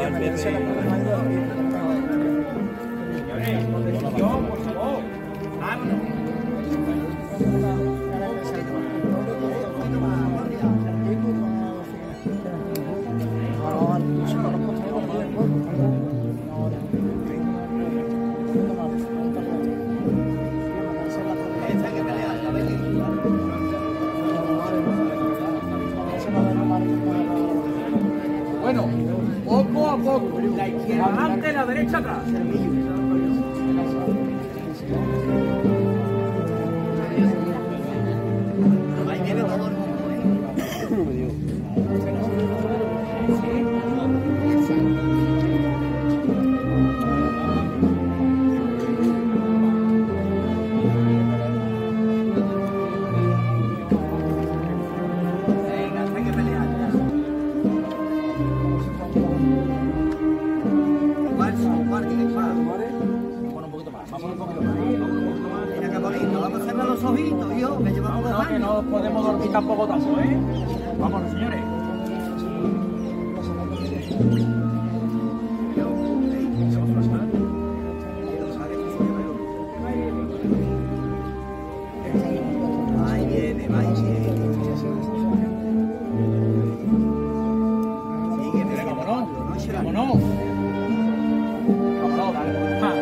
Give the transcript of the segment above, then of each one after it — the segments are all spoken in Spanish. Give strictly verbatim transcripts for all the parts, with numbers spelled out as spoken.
por favor, vámonos. Bueno, poco a poco, la izquierda adelante, la derecha atrás. Ahí viene todo el mundo, ¿eh? Los ojitos, yo, me llevamos de baño. Que no podemos dormir tampoco tanto, ¿eh? Vámonos, señores. Ahí viene, ahí viene. Sígueme, vámonos. Vámonos. Vámonos, dale. Ah,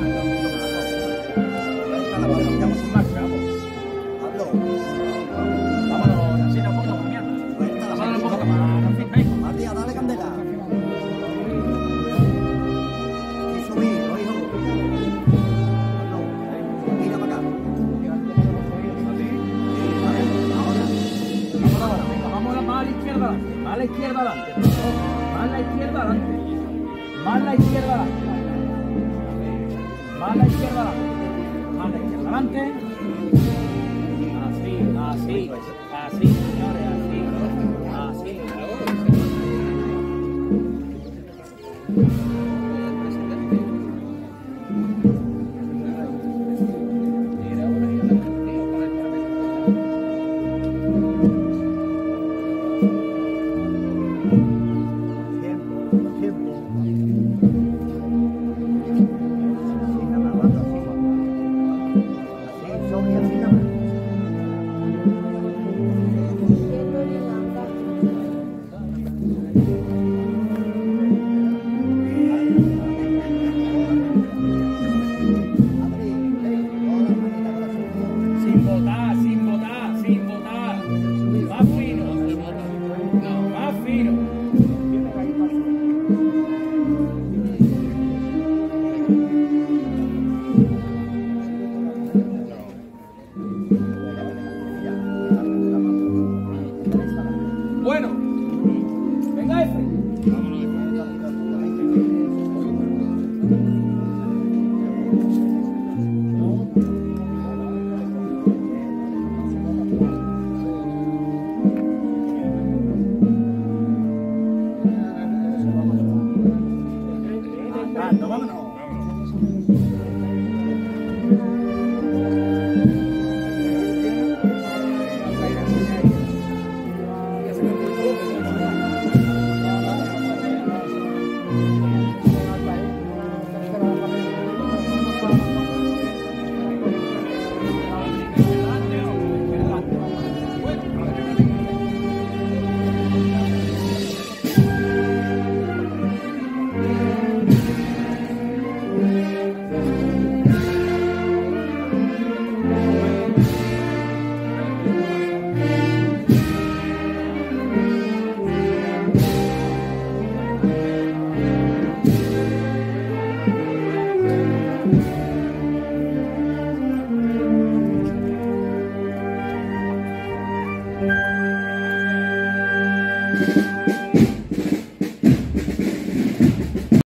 más a la izquierda adelante, más a la izquierda adelante, más a la izquierda adelante, más a la izquierda adelante, más a la izquierda adelante, así, así, así, señores, así, así. Bueno, venga Efre. Ando, vámonos. Thank you.